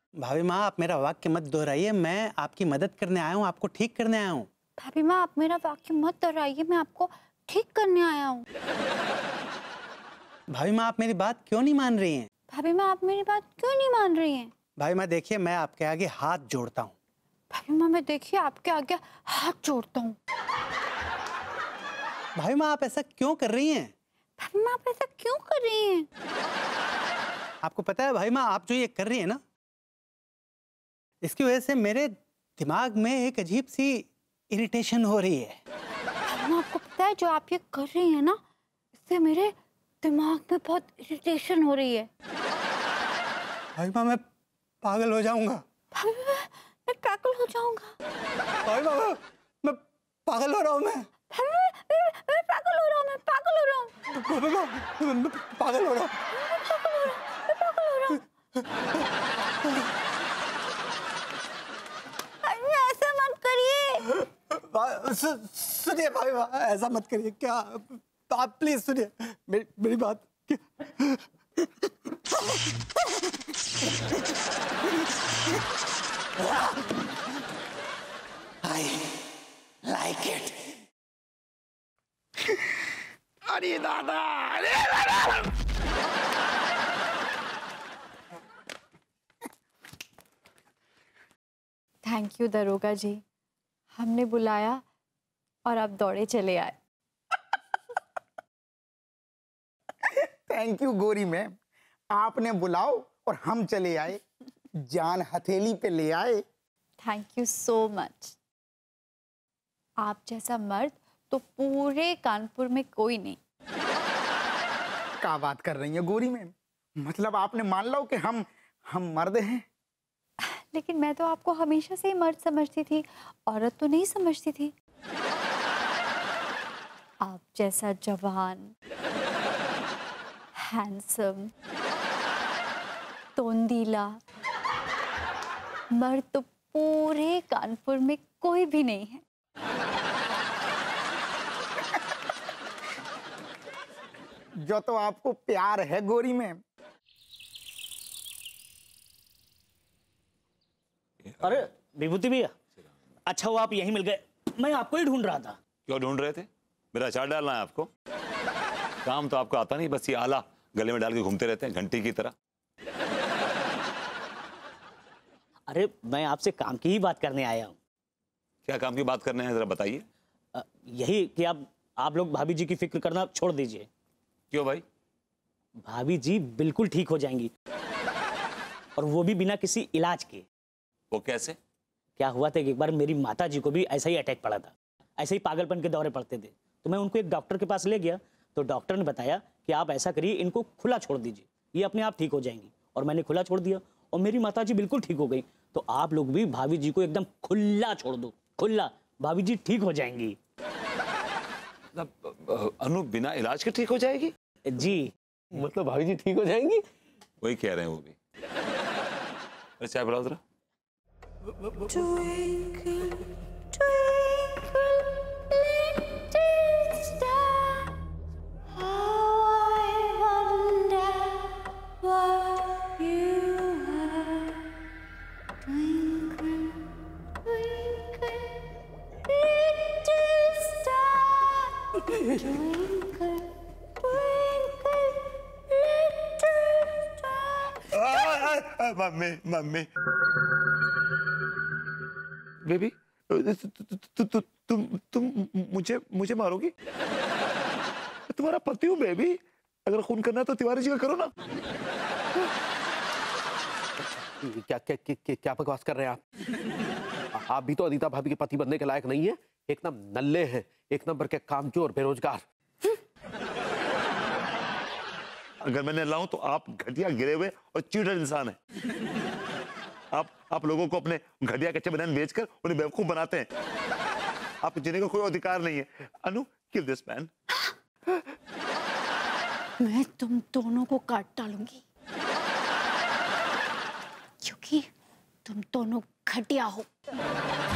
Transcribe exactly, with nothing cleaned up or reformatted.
भाभी माँ, आप मेरा वाक्य मत दोहराइए। मैं आपकी मदद करने आया हूँ, आपको ठीक करने आया हूँ। भाभी माँ, आप मेरा वाक्य मत दोहराइए, मैं आपको ठीक करने आया हूँ। भाभी माँ, आप मेरी बात क्यों नहीं मान रही हैं? भाभी माँ, आप मेरी बात क्यों नहीं मान रही हैं? भाभी माँ देखिए, मैं आपके आगे हाथ जोड़ता हूँ। भाभी माँ, मैं देखिए आपके आगे हाथ जोड़ता हूँ। भाभी माँ, आप ऐसा क्यों कर रही हैं? भाभी माँ, आप ऐसा क्यों कर रही हैं? आपको पता है भाभी माँ, आप जो ये कर रही हैं ना, इसकी वजह से मेरे दिमाग में एक अजीब सी इरिटेशन हो रही है। भाभी माँ, आपको पता है जो आप ये कर रही हैं ना, इससे मेरे दिमाग में बहुत इरिटेशन हो रही है। भाभी माँ, मैं पागल हो जाऊंगा। भाभी माँ, मैं पागल हो जाऊंगा। भाभी माँ, मैं पागल हो रहा हूँ। मैं भाभी माँ, मैं मैं पागल हो रहा हूँ। मैं पागल हो रहा हूँ। भाभी माँ, मैं पागल हो रहा हूँ। मैं पागल हो रहा हूँ। भाभी माँ, ऐसा मत करिए। सु- सुनिए भाभी माँ, ऐसा मत करिए। क्या आप प्लीज सुनिए मेरी मेरी बात। I like it. अरे दादा, अरे दादा। थैंक यू दरोगा जी, हमने बुलाया और आप दौड़े चले आए। थैंक यू गोरी मैम, आपने बुलाओ और हम चले आए, जान हथेली पे ले आए। Thank you so much. आप जैसा मर्द तो पूरे कानपुर में कोई नहीं। क्या बात कर रही है गोरी मैम? मतलब आपने मान लो कि हम हम मर्द हैं? लेकिन मैं तो आपको हमेशा से ही मर्द समझती थी, औरत तो नहीं समझती थी। आप जैसा जवान, हैंडसम, तोंदीला मर्द तो पूरे कानपुर में कोई भी नहीं है। जो तो आपको प्यार है गोरी मैम। अरे विभूति भैया, अच्छा हुआ आप यहीं मिल गए, मैं आपको ही ढूंढ रहा था। क्यों ढूंढ रहे थे? मेरा अचार डालना है आपको? काम तो आपको आता नहीं, बस ये आला गले में डाल के घूमते रहते हैं घंटी की तरह। अरे मैं आपसे काम की ही बात करने आया हूँ। क्या काम की बात करने हैं, जरा बताइए। यही कि आप आप लोग भाभी जी की फिक्र करना छोड़ दीजिए। क्यों भाई? भाभी जी बिल्कुल ठीक हो जाएंगी, और वो भी बिना किसी इलाज के। वो कैसे? क्या हुआ था कि एक बार मेरी माता जी को भी ऐसा ही अटैक पड़ा था, ऐसे ही पागलपन के दौरे पड़ते थे, तो मैं उनको एक डॉक्टर के पास ले गया, तो डॉक्टर ने बताया कि आप ऐसा करिए, इनको खुला छोड़ दीजिए, ये अपने आप ठीक हो जाएंगी। और मैंने खुला छोड़ दिया और मेरी माता जी बिल्कुल ठीक हो गई। तो आप लोग भी भाभी जी को एकदम खुला छोड़ दो, खुला, भाभी जी ठीक हो जाएंगी। अनु बिना इलाज के ठीक हो जाएगी? जी। मतलब भाभी जी ठीक हो जाएंगी? वही कह रहे हैं वो भी। अरे चाय पिलाओ जरा। Twinkle, twinkle, little star, how I wonder what you are. Twinkle, twinkle, little star, twinkle, twinkle, little star. Mummy mummy baby, तु, तु, तुम तुम मुझे मुझे मारोगी? तुम्हारा पति हूँ बेबी, अगर खून करना है तो तिवारी जी का करो ना। क्या क्या क्या, क्या बकवास कर रहे हैं आप? आप भी तो अनीता भाभी के पति बनने के लायक नहीं है। एकदम नल्ले हैं, एक नंबर के कामचोर, बेरोजगार। अगर मैं नल्ला हूं तो आप घटिया, गिरे हुए और चीटर इंसान हैं। आप आप लोगों को अपने घटिया कच्चे बनियान बेचकर उन्हें बेवकूफ बनाते हैं। आप जीने का कोई अधिकार नहीं है। Anu, kill this man. मैं तुम दोनों को काट डालूंगी, क्योंकि तुम दोनों घटिया हो।